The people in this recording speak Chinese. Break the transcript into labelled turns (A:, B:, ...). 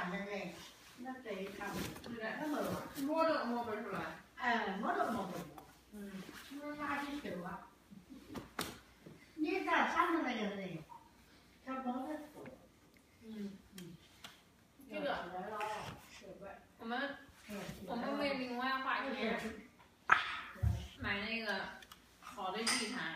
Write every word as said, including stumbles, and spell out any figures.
A: 反正那那贼看不出来那么软，
B: 摸都摸不出来。
A: 哎，摸都摸不出来。嗯，那垃圾球啊！你咋看的那个是那个？它光在土。嗯嗯。
B: 这个我们我们为另外花钱买那个好的地毯。